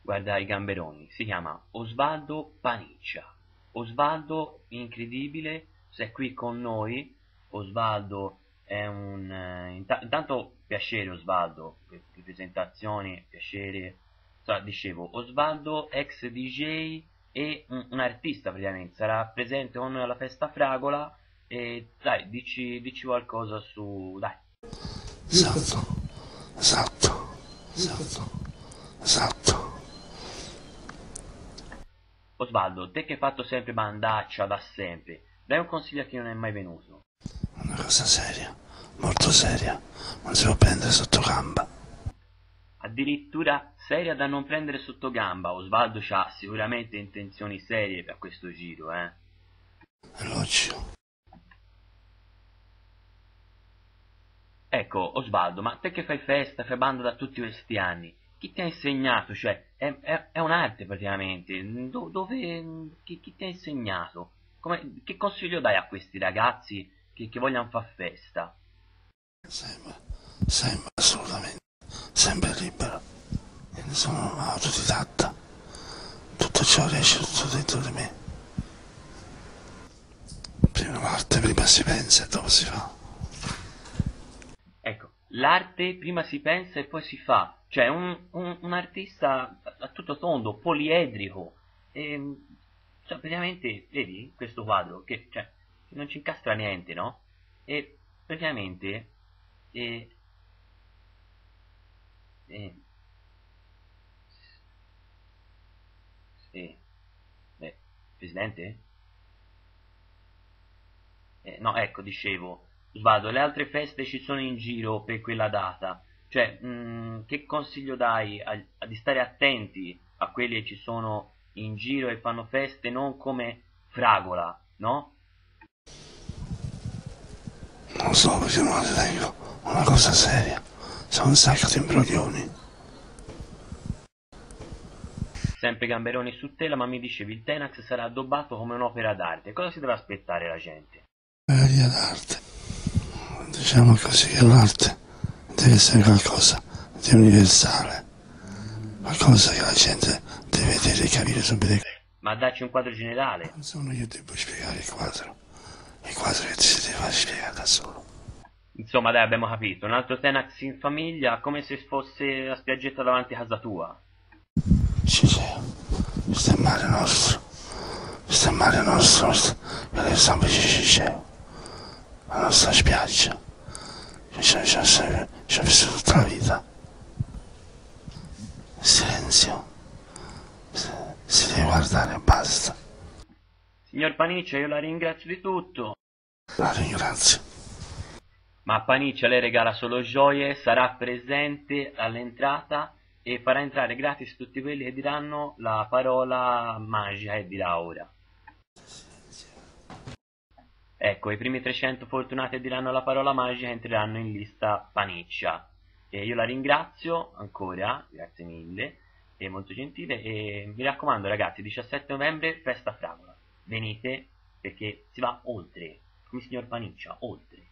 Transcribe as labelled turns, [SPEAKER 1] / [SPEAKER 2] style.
[SPEAKER 1] guarda i gamberoni, si chiama Osvaldo Paniccia. Osvaldo incredibile, sei qui con noi. Osvaldo è un intanto piacere Osvaldo, per presentazioni, piacere. Dicevo, Osvaldo ex DJ e un artista praticamente, sarà presente con noi alla festa Fragola e dai, dici qualcosa su. Dai.
[SPEAKER 2] Esatto, esatto, esatto, esatto.
[SPEAKER 1] Osvaldo, te che hai fatto sempre bandaccia da sempre, dai un consiglio a chi non è mai venuto.
[SPEAKER 2] Una cosa seria, molto seria, non si può prendere sotto gamba.
[SPEAKER 1] Addirittura seria da non prendere sotto gamba. Osvaldo ha sicuramente intenzioni serie per questo giro, eh.
[SPEAKER 2] È logico.
[SPEAKER 1] Ecco, Osvaldo, ma te che fai festa, fai banda da tutti questi anni, chi ti ha insegnato? Cioè, è un'arte praticamente. Chi ti ha insegnato? Che consiglio dai a questi ragazzi che vogliono far festa?
[SPEAKER 2] Sempre, assolutamente, sempre libero. Io ne sono un autodidatta. Tutto ciò riesce tutto dentro di me. Prima parte, prima si pensa e dopo si fa.
[SPEAKER 1] Ecco, l'arte prima si pensa e poi si fa. Cioè, un artista a tutto tondo, poliedrico. E, cioè, praticamente, vedi questo quadro che non ci incastra niente, no? E praticamente, e, e, e, Presidente? No, ecco, dicevo, Svaldo, le altre feste ci sono in giro per quella data. Cioè, che consiglio dai di stare attenti a quelli che ci sono in giro e fanno feste non come Fragola, no?
[SPEAKER 2] Non so perché non la ritengo una cosa seria. Sono un sacco di imbroglioni.
[SPEAKER 1] Sempre gamberoni su tela, ma mi dicevi il Tenax sarà addobbato come un'opera d'arte. Cosa si deve aspettare la gente?
[SPEAKER 2] Galleria d'arte. Diciamo così che l'arte deve essere qualcosa di universale. Qualcosa che la gente deve vedere e capire subito.
[SPEAKER 1] Ma dacci un quadro generale.
[SPEAKER 2] Non sono io che devo spiegare il quadro. Il quadro che ti si deve fare spiegare da solo.
[SPEAKER 1] Insomma, dai, abbiamo capito. Un altro Tenax in famiglia, come se fosse la spiaggetta davanti a casa tua.
[SPEAKER 2] Ciceo, questo è il mare nostro. Questo è il mare nostro. Io le zampe di Ciceo. La nostra spiaggia. Ci ho vissuto tutta la vita. Silenzio. Si deve guardare e basta.
[SPEAKER 1] Signor Paniccia, io la ringrazio di tutto.
[SPEAKER 2] La ringrazio.
[SPEAKER 1] Ma a Paniccia lei regala solo gioie, sarà presente all'entrata e farà entrare gratis tutti quelli che diranno la parola magica che dirà ora. Ecco, i primi 300 fortunati che diranno la parola magica entreranno in lista Paniccia. E io la ringrazio ancora, grazie mille, è molto gentile e mi raccomando ragazzi, 17 novembre, festa Fragola. Venite perché si va oltre, come il signor Paniccia, oltre.